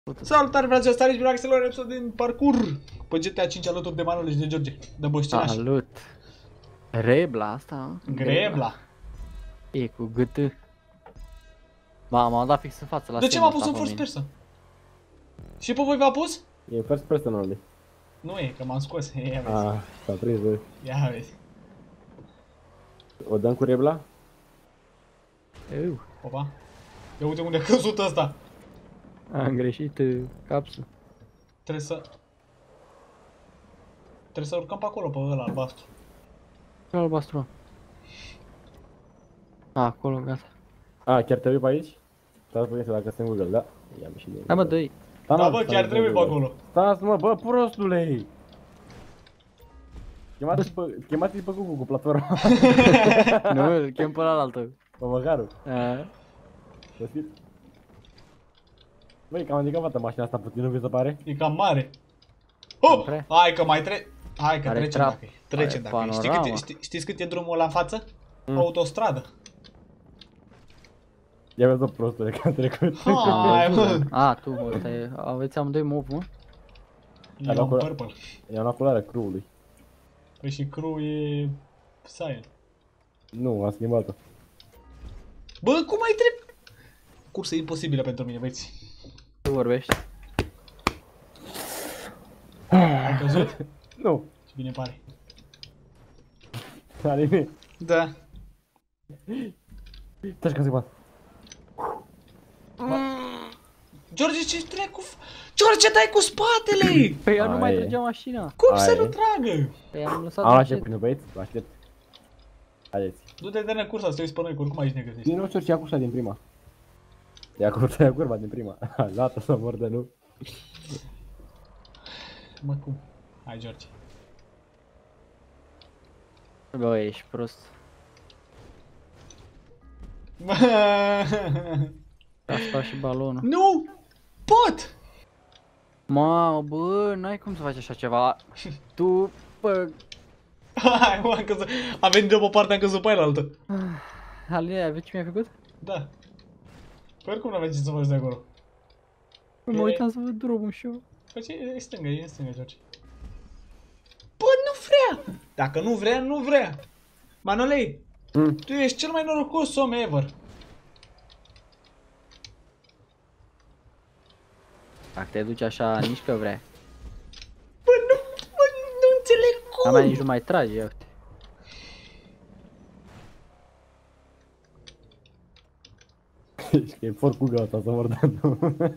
Salutare, fraților, stariți relaxelor, episod din parcur pe GTA 5 alături de Manole și de George, de Băștinaș. Salut! Rebla asta? Grebla. E cu GT. M-am dat fix în față la De ce m-a pus în first person? Și pe voi v-a pus? E first person only. Nu e, că m-am scos, ia vezi. Ah, s-a prins, băi. Ia vezi. O dăm cu Rebla? Eu. Opa. Ia uite unde a căzut ăsta. Am greșit capsul. Trebuie să urcăm pe acolo, pe ăla albastru. Albastru. Acolo, gata. A, chiar trebuie pe aici? Stați puțin să dacă sunt Google, da? Ia-mi și de. Hai mă, dă-i. Da, bă, chiar trebuie pe acolo. Stați mă, bă, prostule! Chemați-i pe Google cu platforma. Nu, îl chem pe ălaltă. Pe măcarul. Să știți? Băi, cam handicapată mașina asta puțin, nu vi se pare? E cam mare. Oh! Prea? Hai că mai Hai că Are trecem trap. dacă e. Trecem Are dacă e. panorama. Știți cât e drumul ăla în față? Autostradă. Ia vezi-o prostule că am trecut. Hai, mă. A, tu, mă, aveți amândoi mov, mă? E un purple. I-am luat culoarea crew-ului. Păi și crew e... Sion. Nu, am schimbat-o. Bă, cum ai trebuie? Cursă imposibilă pentru mine, băieți. Tu vorbești? Ai căzut? Nu, Ce bine pare. are nimic. Da. Taci că se bat. George, ce trec cu... George, dai cu spatele! Păi ea nu mai Aia e. trăgea mașina. Cum să Aia nu e. tragă? Păi am lăsat Am încet. așa până băieți, vă aștept. Haideți. Du-te de cursa, să te uiți pe noi, că oricum aici ne găsești. Din nou ce ia cursa din prima. Ia curba din prima. Gata să mor de nu. Mă, cum? Hai, George. Bă, ești prost. Asta și balonul. Nu! Pot! Mamă, bă, n-ai cum să faci așa ceva. Tu, bă, Hai, mă, am căzut. Am venit de pe partea, am căzut pe aia la altă. Aline, ai văzut ce mi-ai făcut? Da. Păi oricum n-aveai ce să faci de acolo. Mă uitam să văd drumul și eu. Păi ce, e în stânga, George. Bă, nu vrea! Dacă nu vrea, nu vrea. Manolei, tu ești cel mai norocos om ever. Dacă te duci așa, nici că vrea. Bă, nu înțeleg cum. A mea nici nu mai trage, ia uite. E for cu gata să mor de nu.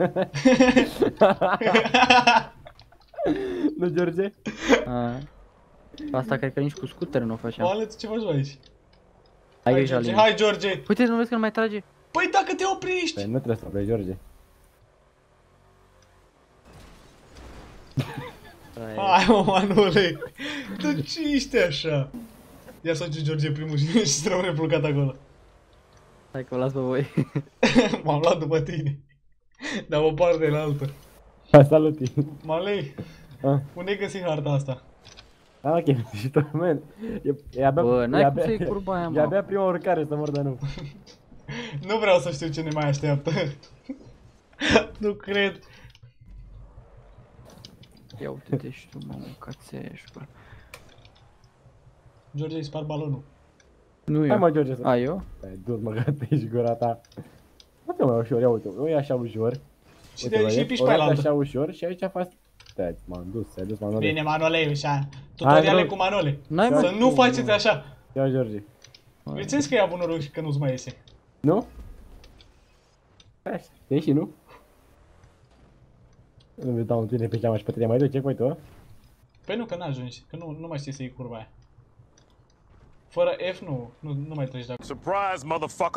Nu, George? A. Asta cred că nici cu scooter nu o făceam. Oale, tu ce faci aici? Ai Hai, grijă, George, Aline. hai, George. Uite, nu vezi că nu mai trage? Păi dacă te opriști. Păi nu trebuie să oprești, George. Hai, mă, Manole. Tu ce ești așa? Ia să duci George primul și să rămâne blocat acolo. Hai că o las pe voi. M-am luat după tine. Dar o parte la altă. Hai, salut! Malei, Ah, unde-ai găsit harta asta? ok, și tu, man. E abia, Bă, n-ai e cum abia- să iei curba aia, E mă. abia prima urcare să mor de nu. Nu vreau să știu ce ne mai așteaptă. Nu cred. Ia uite-te și tu, mă, mâncațești, bă. George, îi spar balonul. Nu Hai eu. mă, George, să... A, eu? Hai, du-ți mă, gata, ești gura ta. Uite mai ușor, ia uite, nu e așa ușor. Și Uite, te bă, și e- piși o pe aia dată la altă. așa ușor și aici faci... Stai, m-am dus, ai dus, m-am Bine, Manole, așa. Tutoriale Hai, cu Manole. N-ai, Să mă. nu faceți așa. Ia, George. Vedeți că ia bună noroc și că nu-ți mai iese. Nu? Hai, te ieși, nu? Nu mi dau un tine pe geama și pe tine mai duce, uite, o? Păi nu, că n-ajungi, că nu mai știi să iei curba aia. Fără F nu mai treci de acolo. Surprise, motherfucker!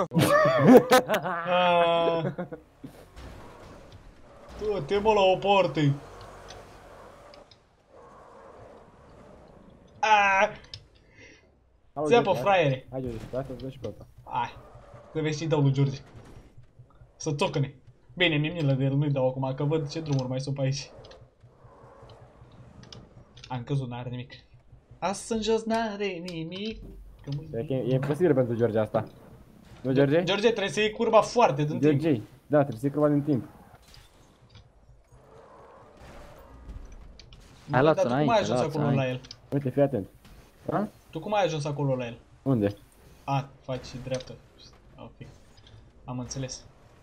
Te mă la o parte. Ți-a pe fraiere. Hai, George, stai să-ți dă și pe ăsta. Hai, să vezi ce-i dau lui George. Să țocăne. Bine, mi-e milă de el, nu-i dau acum, că văd ce drumuri mai sunt pe aici. Am căzut, n-are nimic. Asta în jos n-are nimic. E imposibil pentru George asta. Nu, George? George, trebuie să iei curba foarte din timp. George, da, trebuie să iei curva din timp. Hai, luați-o Dar tu cum ai înainte, ajuns luați-o acolo la înainte. el? Uite, fii atent. Da? Tu cum ai ajuns acolo la el? Unde? A, faci dreaptă. Ok. Am înțeles.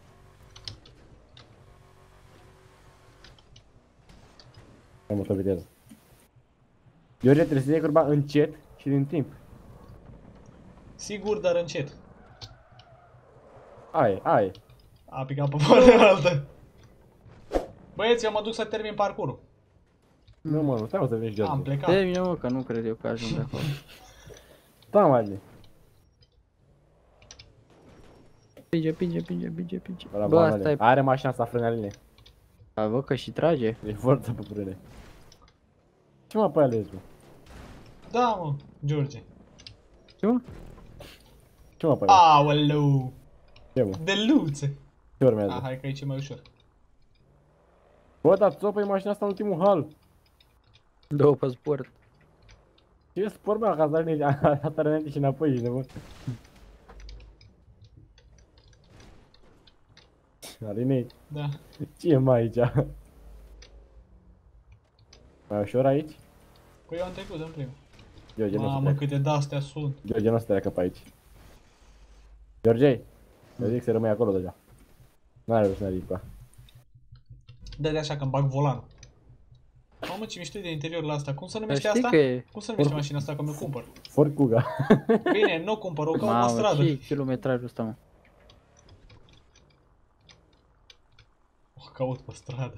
Am multă viteză. George, trebuie să iei curba încet și din timp. Sigur, dar încet. Ai. A picat pe partea altă. Băieți, eu mă duc să termin parcurul. Nu mă, nu, stai mă să vezi George. Am plecat. Termină, mă, că nu cred eu că ajung de acolo. Da, mă, Pinge. Bă, Bă, asta e... are mașina asta frânealine. A, bă, că și trage. E forță pe frâne. Ce mă, pe ales, bă? Da, mă, George. Ce, mă? Ce mă, pe ales? Aoleu. Ce, mă? De luțe. Ce urmează? Ah, hai că aici e mai ușor. Bă, dar țopă e mașina asta în ultimul hal. Două pe sport. Ce spor, bă, ca să dai înainte și înapoi, ești nebun. Alinei, Da. ce e mai aici? Mai ușor aici? Păi eu am trecut în primul. George, nu o să Mamă, treacă. câte de-astea sunt. George, nu o să treacă pe aici. George, eu zic să rămâi acolo deja. N-are rost să ne ridică. Dă de așa că-mi bag volanul. Mamă, ce mișto e de interior la asta. Cum se numește Știi asta? că e... Cum se numește mașina asta, că mi-o cumpăr? Ford Kuga. Bine, nu o cumpăr, o caut la Mamă, stradă. ce kilometrajul ăsta, mă? O caut pe stradă.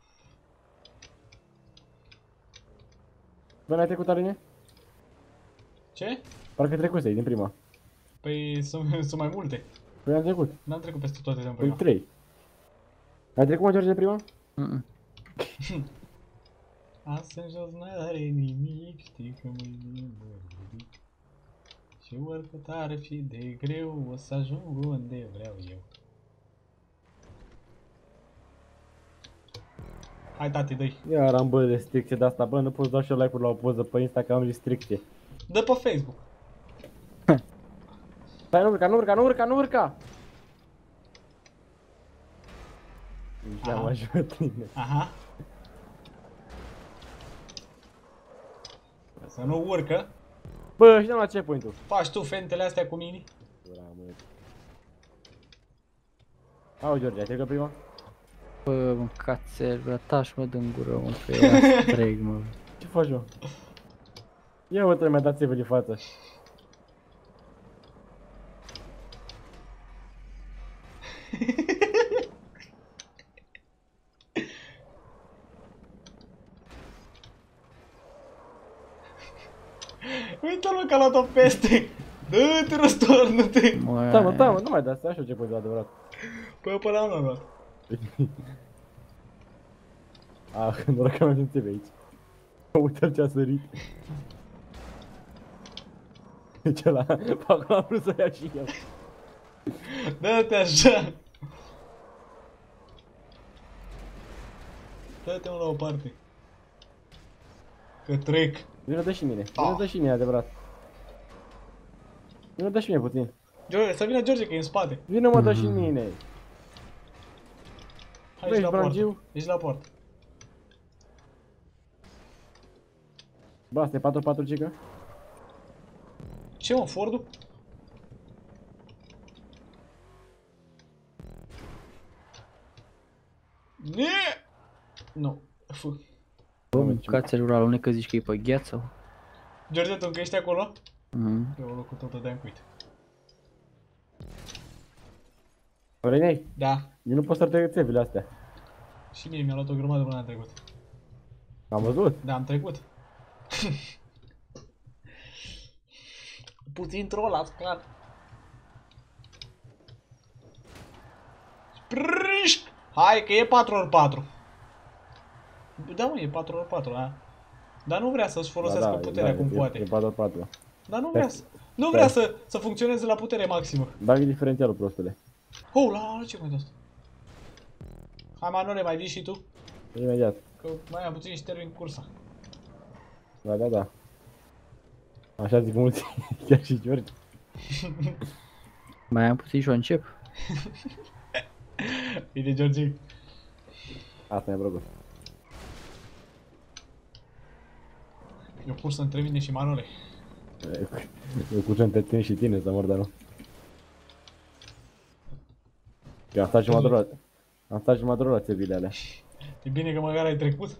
Bă, n-ai trecut, Aline? Ce? Parcă trecusei din prima. Păi sunt mai multe. Păi am trecut. N-am trecut peste toate de Păi prima. 3. Ai trecut, mă, George, de prima? Asta în jos n-are nimic, știi că mâine mă ridic. Și oricât ar fi de greu, o să ajung unde vreau eu. Hai, tati, dă-i. Iar am, bă, restricție de asta, bă, nu pot să dau și eu like-uri la o poză pe Insta că am restricție. Dă pe Facebook. Stai, nu urca! Nici n-am ajutat tine. Aha. Să nu urcă. Bă, și n-am la checkpoint-ul. Faci tu fentele astea cu mini. Au, George, ai trecut prima? Bă, mâncați-l, bă, tași mă din gură, mă, că eu trec, mă. Ce faci, mă? Ia, mă, mi-a dat țevă de față. Uite-l că a luat-o peste. Dă-te, răstoarnă-te. Da, mă, nu mai dați, stai așa ce poți adevărat. Păi pe ăla nu l-am luat. Ah, noroc că mi-am țeve aici. Uite-l ce-a sărit. Deci ăla, pe acolo am vrut să ia și eu. Dă-te așa. Dă-te unul la o parte. Că trec. Vino, dă și mine, vino, dă și mine, adevărat. Vino, dă și mine puțin. George, să vină George că e în spate. Vino, mă, dă și mine. Hai, Bă, ești la ești poartă. brangiu? Ești la poartă. Bă, asta e 4-4, cică? Ce, mă, Fordul? Ne! Nu. Fu. Bă, mâncați-l, ăla, nu că zici că e pe gheață. George, tu încă ești acolo? Mhm. Eu locul tot de-am cuit. Orenei, Da. eu nu pot să trec țevile astea. Și mie mi-a luat o grămadă până am trecut. Am văzut? Da, am trecut. Puțin troll la scar. Sprișc! Hai că e 4x4. Da, mă, e 4x4, a? Dar nu vrea să-și folosească puterea cum poate. E 4-4. Dar nu vrea să... Nu vrea să funcționeze la putere maximă. Bagă diferențialul, prostule. Oh, la ce mai asta? Hai, Manole, mai vii și tu? Imediat. Că mai am puțin și termin cursa. Da. Așa zic mulți, chiar și George. Mai am puțin și o încep. Bine, George. Asta mi-a plăcut. Eu pus între mine și Manole. Eu cu ce între tine și tine, să mor, dar nu. Eu am stat jumătate de oră. Am stat jumătate de oră la țevile alea. E bine că măcar ai trecut.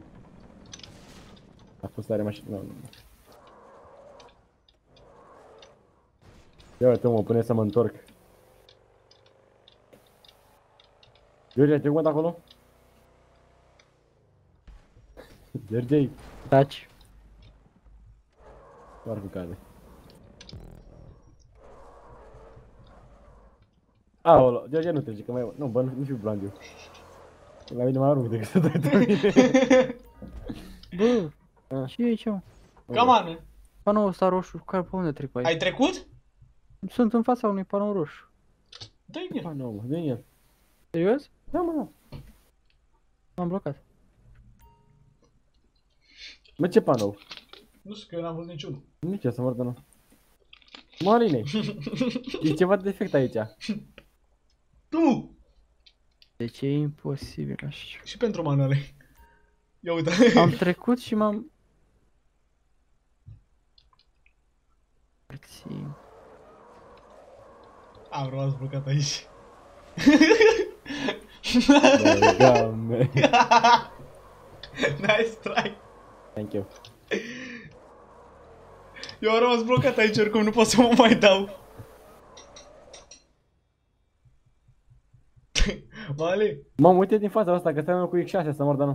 A fost tare mașină. Nu, nu, nu. Ia uite, mă pune să mă întorc. George, ai trecut acolo? George, Taci. parcă cade. Aolo, George nu trece, că mai... Nu, bă, nu fiu bland eu. La mine mai arunc decât să dai pe mine. Bă, ce e aici, mă? Come on, man. Panoul ăsta roșu, care pe unde trec pe aici? Ai trecut? Sunt în fața unui panou roșu. Dă-i în el. Pa, nu, mă, vine el. Serios? Da, mă, da. M-am blocat. Mă, ce panou? Nu știu că eu n-am văzut niciunul. Nici eu să mor de nu. Mă, Aline, e ceva defect aici. Tu! Deci e imposibil așa. Și pentru Manole. Ia uite. Am trecut și m-am... Am rămas blocat aici. Doamne. Nice try. Thank you. Eu am rămas blocat aici, oricum nu pot să mă mai dau. Male, Mă, uite din fața asta, că stai cu X6 să mor, dar nu.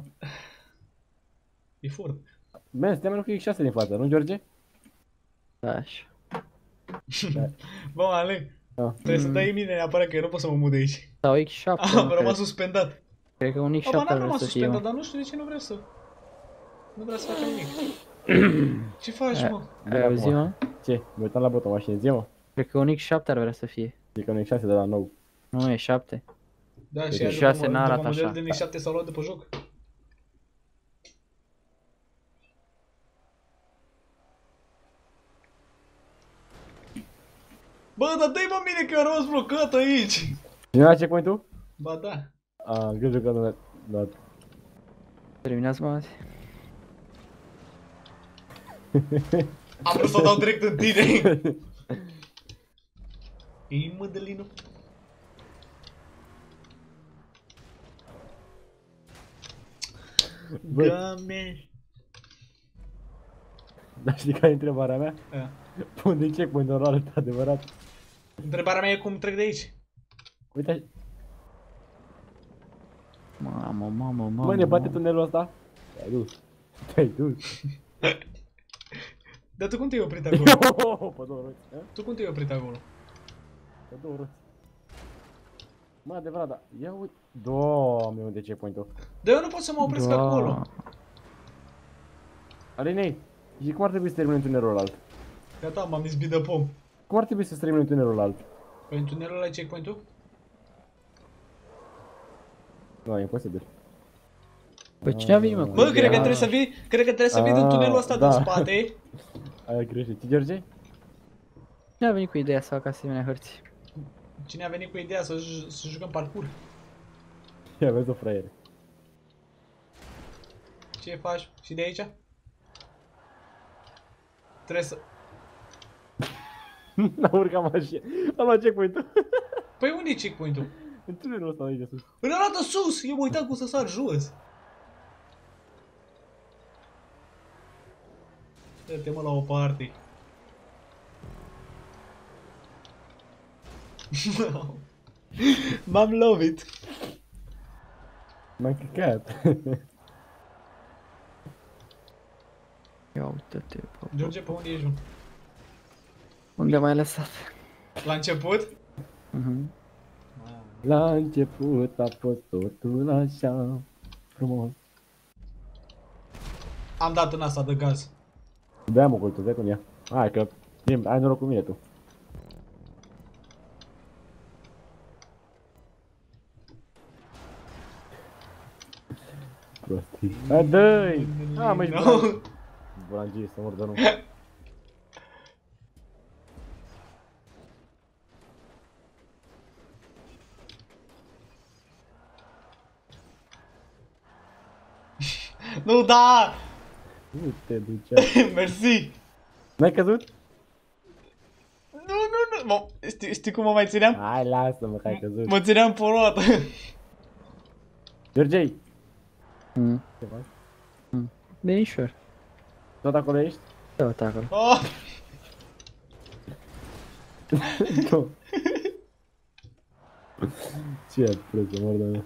e furt. Man, stai cu X6 din față, nu, George? Da, așa. Bă, Male, Da. trebuie să dai mine neapărat că eu nu pot să mă mut de aici. Sau X7, Am mă, rămas cred. suspendat. Cred că un X7 Bă, n-am vrea rămas să fie, suspendat, mă. dar nu știu de ce nu vrea să... Nu vrea să facă nimic. Ce faci, mă? Ai auzit, mă? Ce? Mă uitam la botul mașinii, zi, mă. Cred că un X7 ar vrea să fie. E că un X6 de la nou. Nu, e 7. Da, și Deci aia șase n-arată așa. modelul de N7 s-au luat de pe joc. Bă, dar dă-i mă mine că eu am rămas blocat aici. Cine la checkpoint-ul? Ba da. A, grijă că nu da. Terminați, mă, azi. Am vrut să o dau direct în tine. Ei, Mădălinu. Băi. Game. Dar știi care e întrebarea mea? A. Pun de checkpoint-ul ăla arăt adevărat. Întrebarea mea e cum trec de aici. Uite așa. Mamă. Mă, ne bate tunelul ăsta? Te-ai dus. Te-ai dus. Dar tu cum te-ai oprit acolo? Pe două roți. A? Tu cum te-ai oprit acolo? Pe două roți. Mă, adevărat, da. Ia uite. Doamne, unde e checkpoint-ul? Dar eu nu pot să mă opresc acolo. Alinei, și cum ar trebui să termini tunelul ăla alt? Gata, m-am izbit de pom. Cum ar trebui să termini tunelul ăla alt? Păi în tunelul ăla e checkpoint-ul? Nu, e imposibil. Păi cine a venit, mă? cu Bă, cred că ideea? trebuie să vii, cred că trebuie să vii din tunelul ăsta da. din spate. Ai greșit. Ce, George? Cine a venit cu ideea să facă asemenea hărți? Cine a venit cu ideea să jucăm parkour? Ia vezi o fraiere. Ce faci? Și de aici? Trebuie să... N-a urcat mașina. A luat checkpoint-ul. Păi unde e checkpoint-ul? În tunelul ăsta de aici de sus. În ăla de sus! Eu mă uitam cum să sar jos. Dă-te mă la o parte. M-am lovit. M-am căcat. Ia uite-te, bă. George, pe unde ești, mă? Unde m-ai lăsat? La început? Mhm. La început a fost totul așa frumos. Am dat în asta de gaz. Bea mă cultul, vezi cum ia. Hai că ai noroc cu mine tu. Prostii. Hai, dă-i! A, mă, ești bulan. Bulangie, să mor de nu. Nu, da! Nu te ducea. Mersi. N-ai căzut? Nu. Știi cum mă mai țineam? Hai, lasă-mă că ai căzut. Mă țineam pe o roată. Georgei! Mm. Ce faci? Binișor. Tot acolo ești? Da, uite acolo. Oh. Nu. Ce ai prăză, mor de mea?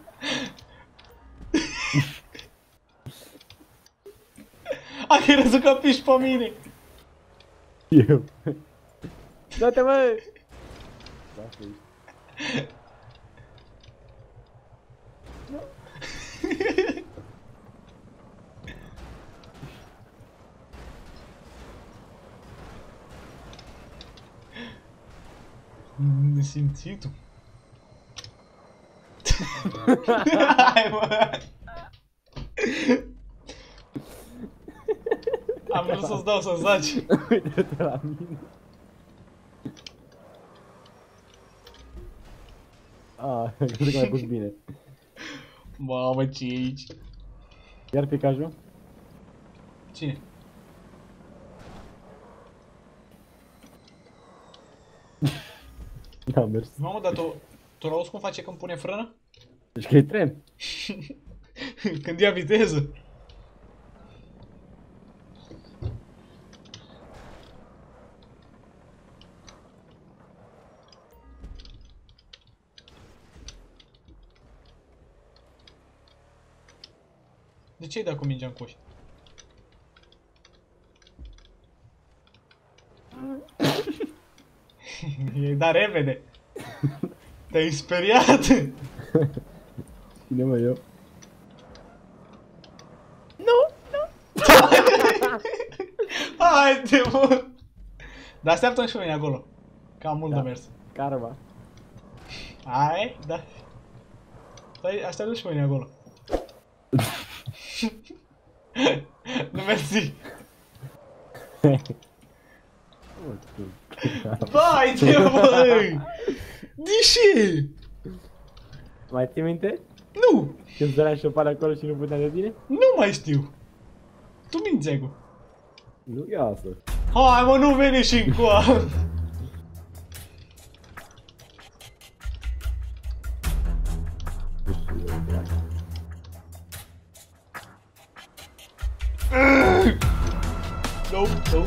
Ai crezut că piși pe mine. Eu. Da-te, mă! Da, ești. Nesimțitul. Hai, mă. Am vrut să-ți dau să zaci. Uite-te la mine. Ah, cred că m-ai pus bine. Mamă, ce e aici? Iar picajul? Cine? Da, mers. Mamă, dar tu auzi cum face când pune frână? Deci că e tren. Când ia viteză. De ce ai dat cu mingea în coș? I-ai dat repede. Te-ai speriat. Cine mă, eu? Haide, mă. Dar așteaptă-mi și pe mine acolo. Că am mult de mers. Karma. Hai, da. Stai, așteaptă-mi și pe mine acolo. Nu mersi. Haide, măi. De ce? Mai ții minte? Nu. Când zărea șopare acolo și nu putea de tine? Nu mai știu. Tu minți, Egu. Nu, ia asta. Hai, mă, nu veni și încoa. No.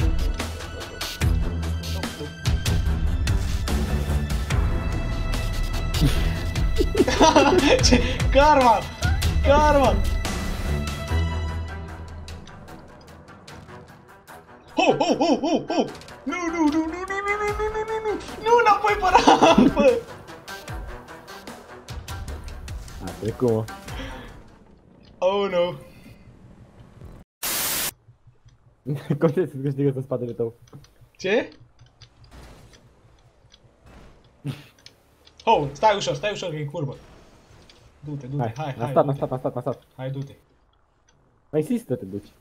Ce? Karma! Ho! Nu! Nu, înapoi pe rampă! A, trecut, Oh, no. cum te să câștigă în spatele tău? Ce? Oh, stai ușor, că e curbă. Du-te, hai. Am stat. Hai, du-te. Mai insistă, te duci.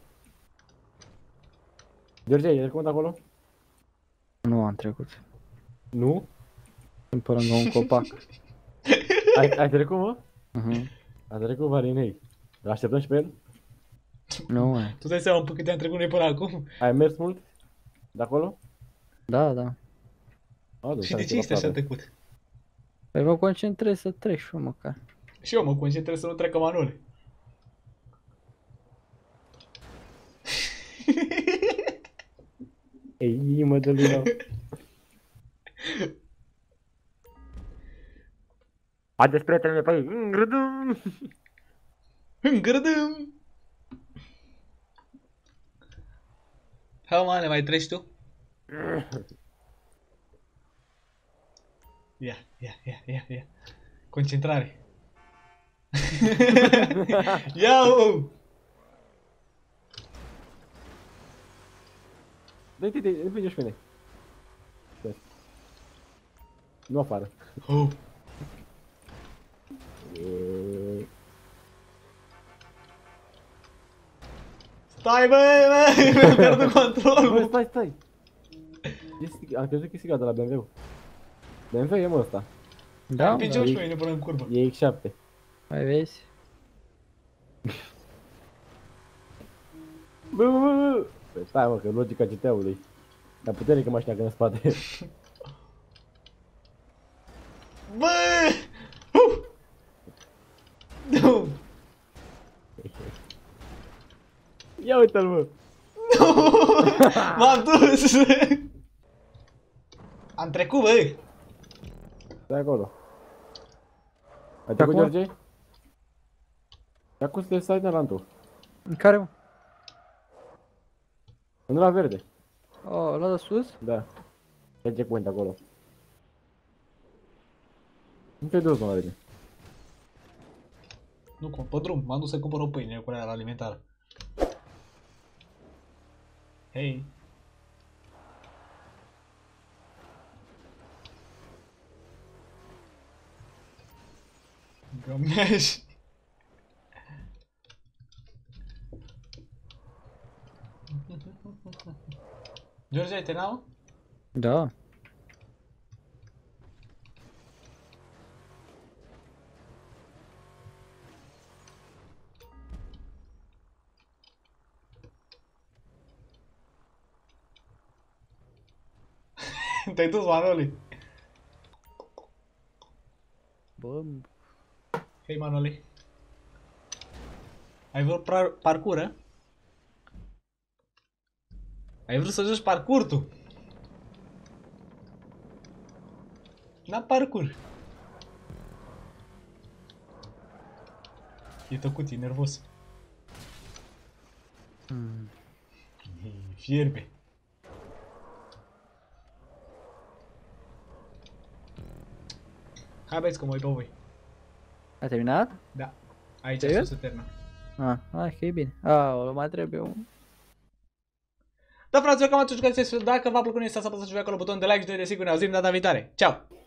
George, ai trecut acolo? Nu am trecut. Nu? Sunt pe lângă un copac. Ai trecut, mă? A trecut Varinei. Îl așteptăm și pe el? Nu mai. Tu dai seama un pic cât am trecut noi până acum? Ai mers mult? De acolo? Da. Și de ce ești așa tăcut? Păi mă concentrez să trec și eu măcar. Și eu mă concentrez să nu trecă Manole. Ei, mă dă lui. Haideți, prietenii, pe aici. Îngrădăm! Hai, mă, mai treci tu? Ia. Concentrare. Ia-o! Dă-te, împinge și pe mine. Nu afară. Oh. Stai, băi, mi-am pierdut controlul. Bă, stai. Am crezut că e sigat de la BMW. BMW e, mă, ăsta. Da, Împinge-o și pe mine până în curbă. E X7. mai vezi? Bă. Păi stai mă, că logica GTA-ului. Dar puternică mașina că în spate. Bă! Nu! Ia uite-l mă! M-am dus! Am trecut, bă! Stai acolo. Ai trecut, acum? George? E acum să te stai de lantul. În care, mă? În la verde. Oh, ăla de sus? Da. E checkpoint acolo. Nu te-ai dus, mă, repede. Nu, pe drum, m-am dus să cumpăr o pâine cu aia la alimentară. Hei! Gămeș! George, ai terminat? Da. Te-ai dus, Manoli? Bă, Hei, Manoli. Ai vrut parcură? Ai vrut să joci parcur tu? N-am parcur. E tăcut, e nervos. Fierbe. Hai băieți că mă uit pe voi. ai terminat? Da. Aici Serios? sus se termină. Hai că e bine. Aoleu, mai trebuie un... Da, fraților, cam atunci că dacă v-a plăcut, nu uitați să apăsați și voi acolo butonul de like și noi desigur ne auzim data viitoare. Ceau!